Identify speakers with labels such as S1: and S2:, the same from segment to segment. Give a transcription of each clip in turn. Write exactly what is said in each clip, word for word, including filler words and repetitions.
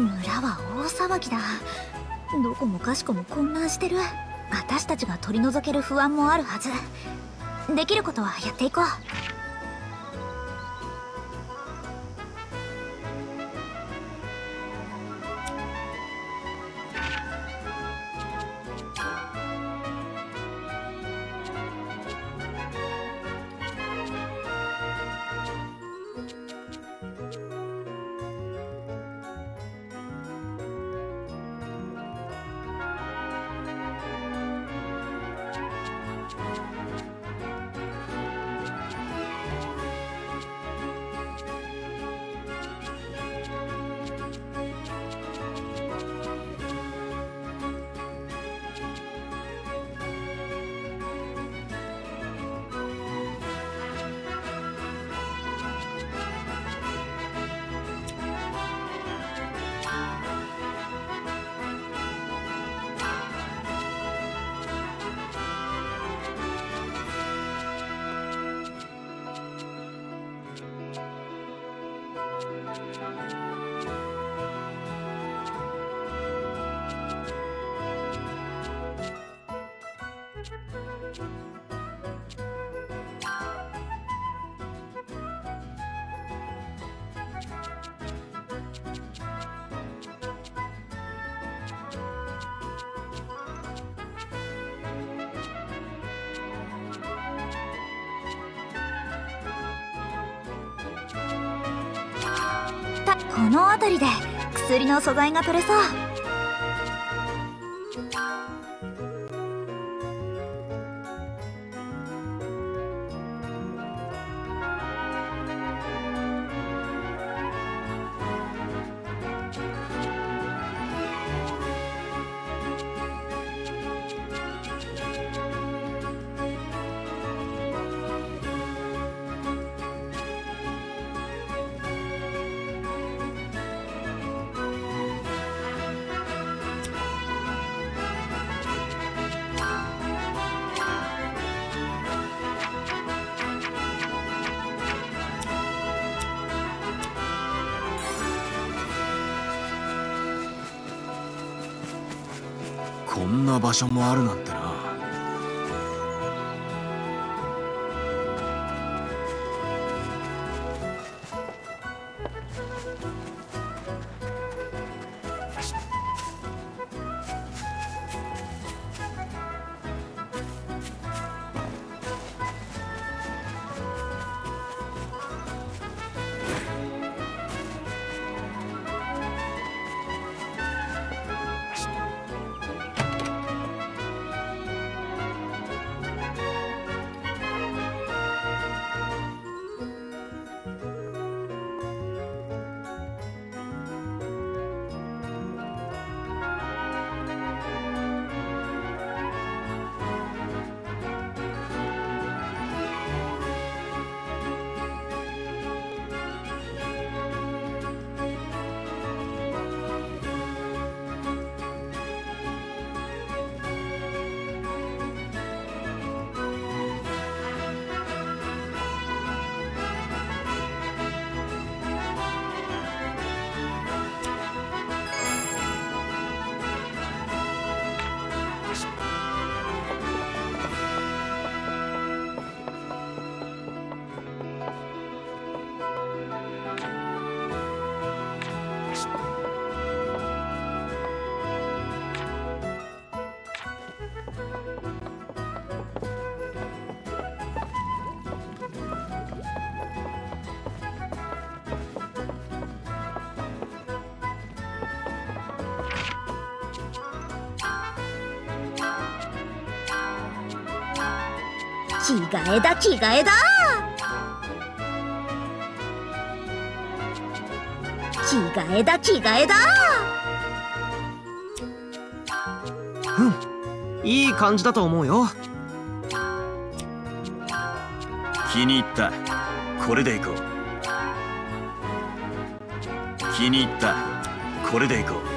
S1: 村は大騒ぎだ。どこもかしこも混乱してる。私たちが取り除ける不安もあるはず。できることはやっていこう。この辺りで薬の素材が取れそう。
S2: こんな場所もあるなんてな。着替えだ着替えだ着替えだ着替えだ。
S3: うん、いい感じだと思うよ。
S2: 気に入った。これでいこう。気に入った。これでいこう。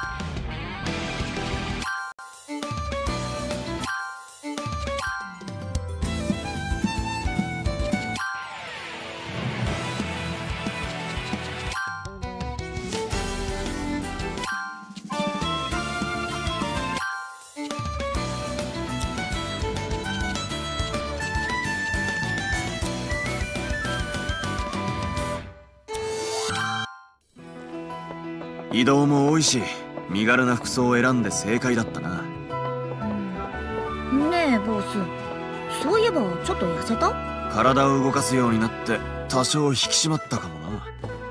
S2: 移動も多いし、身軽な服装を選んで正解だったな。
S1: ねえボス、そういえばちょっと痩せた？
S2: 体を動かすようになって多少引き締まったかもな。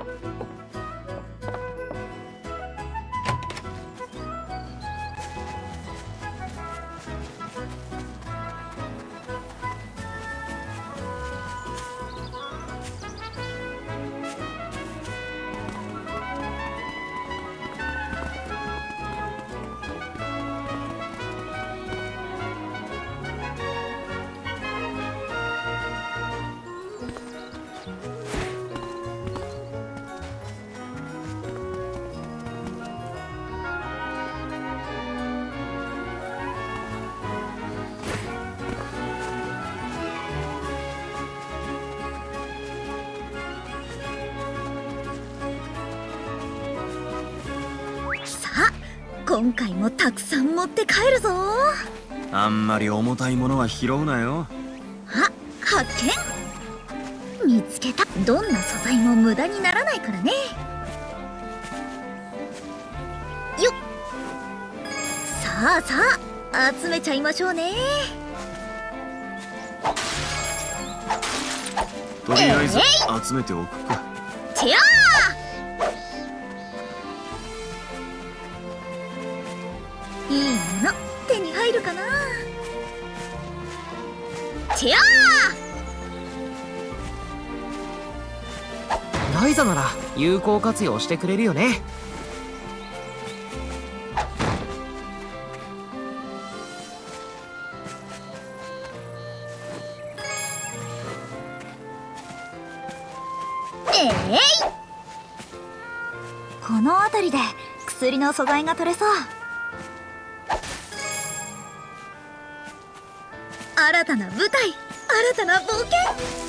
S1: 今回もたくさん持って帰るぞ。
S2: あんまり重たいものは拾うなよ。
S1: あ、発見見つけた。どんな素材も無駄にならないからね。よっ、さあさあ集めちゃいましょうね。
S2: とりあえず集めておくか。
S1: てやー、いいもの手に入るかな。てや
S3: ライザなら有効活用してくれるよね。
S1: えい、この辺りで薬の素材が取れそう。新たな舞台、新たな冒険。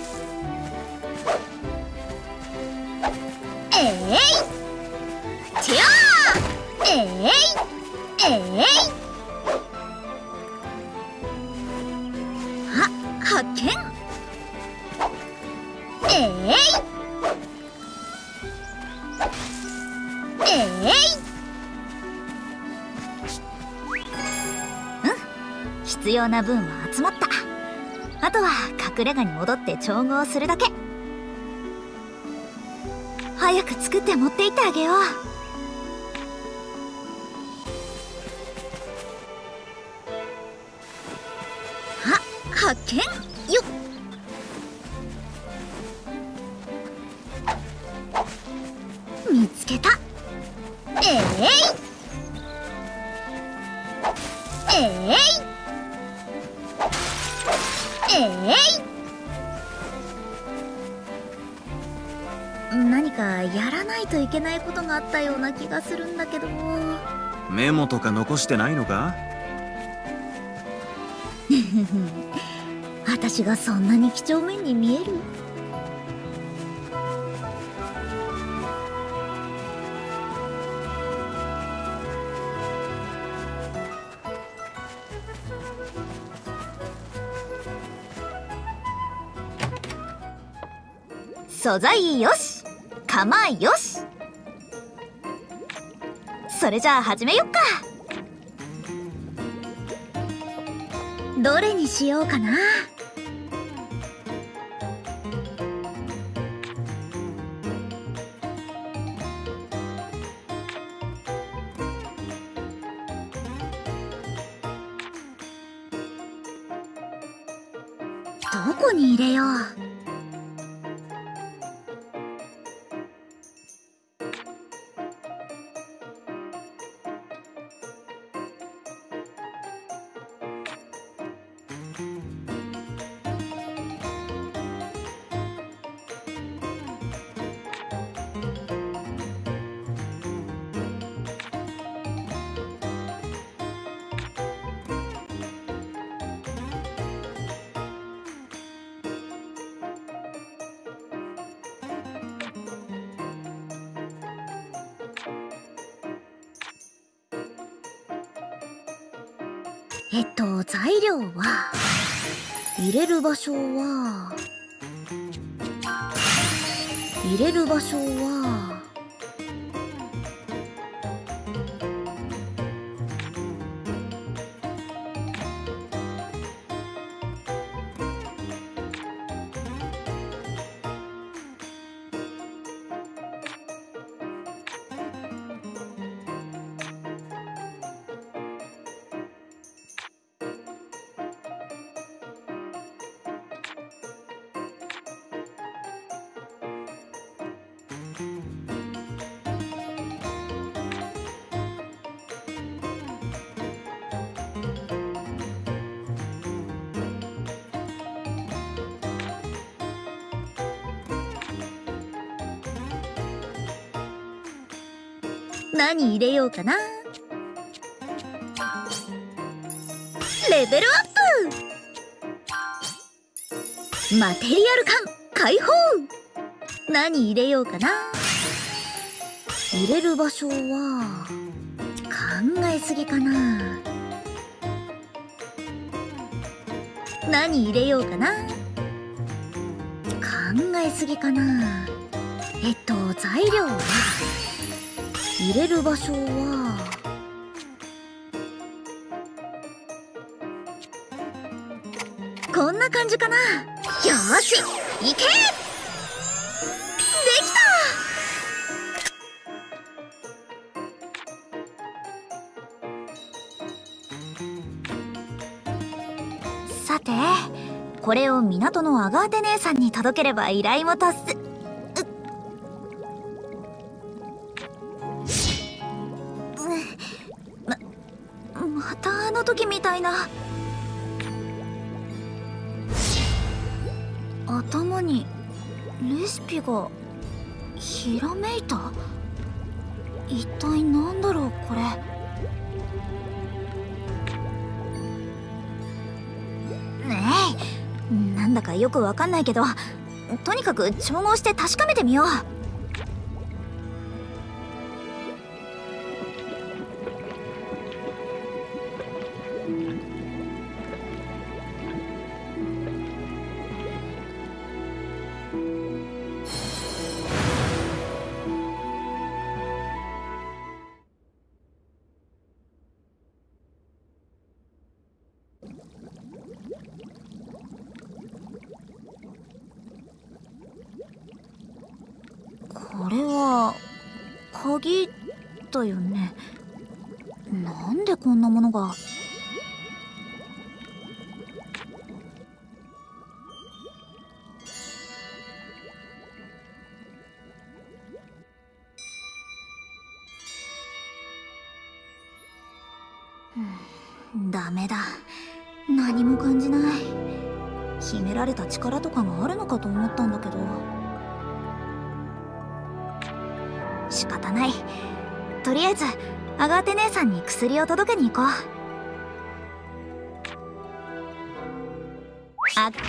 S1: えい、てやー、えいえい、あ、発見。えいえい、うん、必要な分は集まった。あとは隠れ家に戻って調合するだけ。早く作って持って行ってあげよう。あ、発見よっ。見つけた。えいえいえい、何かやらないといけないことがあったような気がするんだけど。
S2: メモとか残してないのか？
S1: 私がそんなに几帳面に見える？素材よし、構えよし。それじゃあ始めよっか。どれにしようかな。どこに入れよう。 えっと材料は入れる場所は入れる場所は何入れようかな。レベルアップ。マテリアル感解放。何入れようかな。入れる場所は考えすぎかな。何入れようかな。考えすぎかな。えっと材料は入れる場所はこんな感じかな。よーし行け。できた。さてこれを港のアガーテ姉さんに届ければ依頼も達す。またあの時みたいな。頭にレシピがひらめいた。一体なんだろうこれ。ねえ、なんだかよくわかんないけど、とにかく調合して確かめてみよう。これは鍵だよね。なんでこんなものが。ダメだ、何も感じない。秘められた力とかがあるのかと思ったんだけど。仕方ない。とりあえずアガーテ姉さんに薬を届けに行こう。あっ、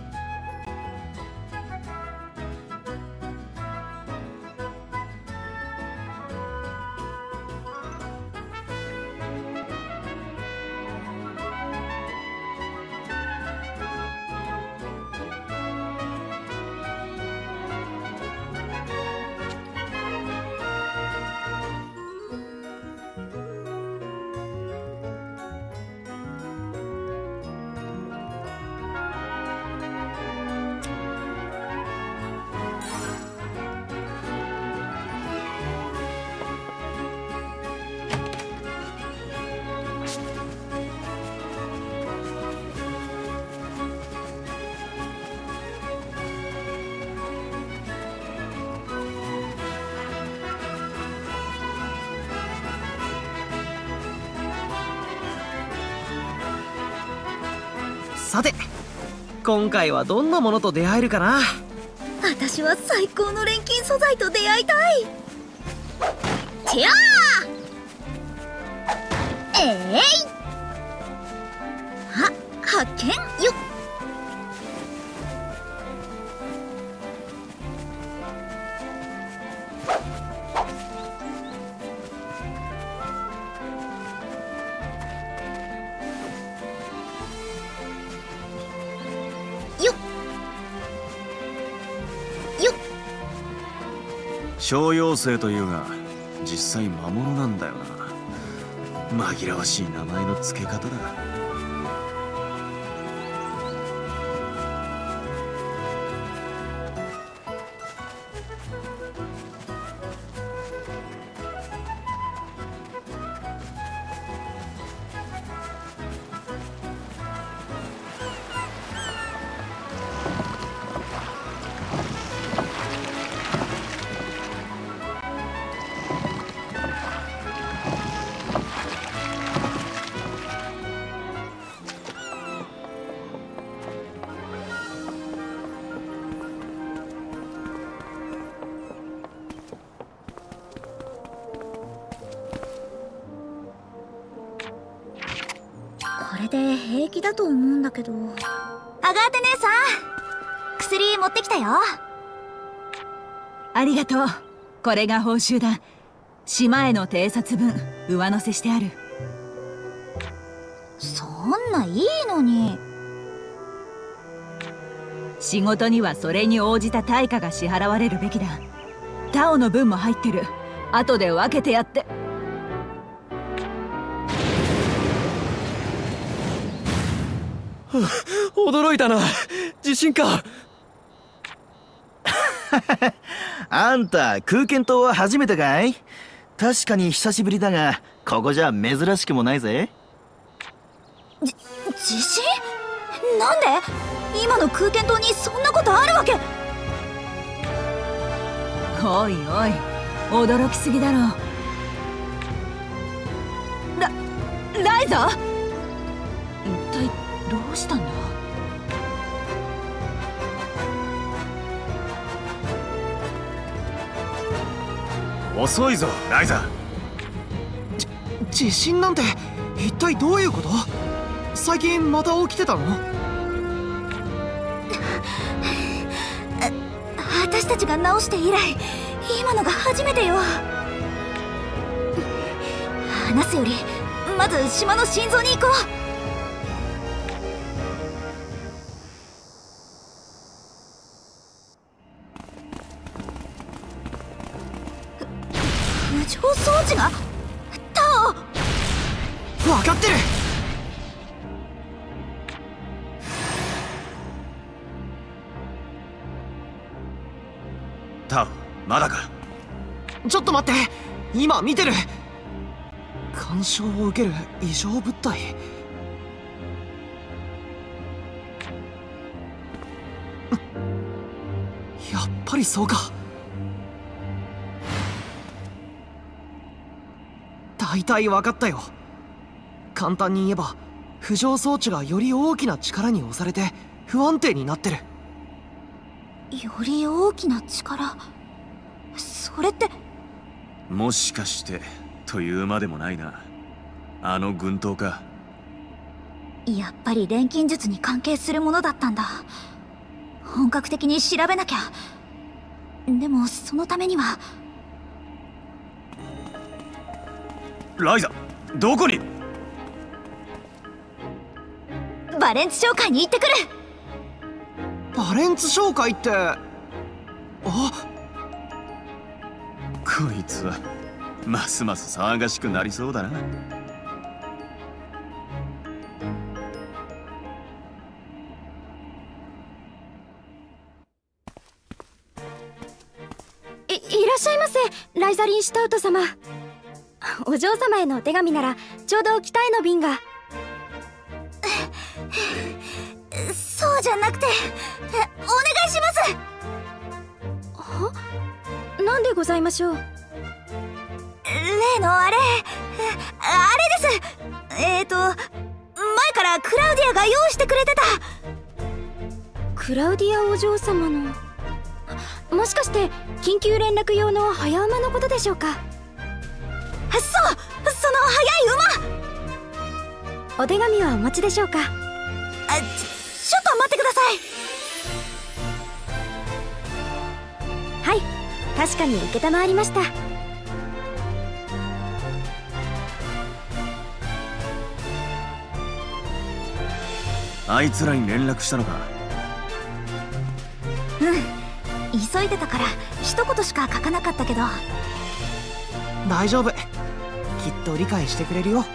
S3: さて今回はどんなものと出会えるかな。
S1: 私は最高の錬金素材と出会いたい。てやーえい、あ、発見よっ。
S2: 小妖精というが実際魔物なんだよな。紛らわしい名前の付け方だ。
S1: これで平気だと思うんだけど。アガーテ姉さん、薬持ってきたよ。
S4: ありがとう。これが報酬だ。島への偵察分上乗せしてある。
S1: そんないいのに。
S4: 仕事にはそれに応じた対価が支払われるべきだ。タオの分も入ってる。後で分けてやって。
S3: 驚いたな。地震か。
S5: あんた空間島は初めてかい？確かに久しぶりだが、ここじゃ珍しくもないぜ。
S1: じ地震？なんで？今の空間島にそんなことあるわけ？
S4: おいおい、驚きすぎだろ。ラライザー？一体どうしたんだ？
S2: 遅いぞライザ。
S3: 地震なんて一体どういうこと？最近また起きてたの？
S1: 私たちが直して以来今のが初めてよ。話すよりまず島の心臓に行こう。浮上装置がタオ。
S3: 分かってる。
S2: タオ、まだか。
S3: ちょっと待って、今見てる。干渉を受ける異常物体。やっぱりそうか。大体分かったよ。簡単に言えば浮上装置がより大きな力に押されて不安定になってる。
S1: より大きな力、それって
S2: もしかしてというまでもないな。あの軍刀か。
S1: やっぱり錬金術に関係するものだったんだ。本格的に調べなきゃ。でもそのためには。
S2: ライザ、どこに？
S1: バレンツ商会に行ってくる。
S3: バレンツ商会って、あ、
S2: こいつはますます騒がしくなりそうだな。
S6: い、いらっしゃいませ、ライザリン・シュタウト様。お嬢様へのお手紙ならちょうど北への便が。
S1: そうじゃなくて、お願いします。
S6: は？なんでございましょう。
S1: 例のあれ、あれです。えーと、前からクラウディアが用意してくれてた。
S6: クラウディアお嬢様の、もしかして緊急連絡用の早馬のことでしょうか。
S1: そう、その速い馬。
S6: お手紙はお持ちでしょうか。
S1: あ、ちょ、ちょっと待ってください。
S6: はい、確かに承りました。
S2: あいつらに連絡したのか？
S1: うん、 急いでたから一言しか書かなかったけど。
S3: 大丈夫、きっと理解してくれるよ。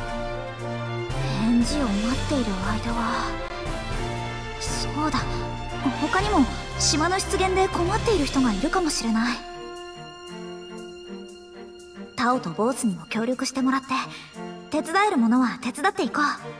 S1: 返事を待っている間は、そうだ、他にも島の出現で困っている人がいるかもしれない。タオと坊主にも協力してもらって、手伝えるものは手伝っていこう。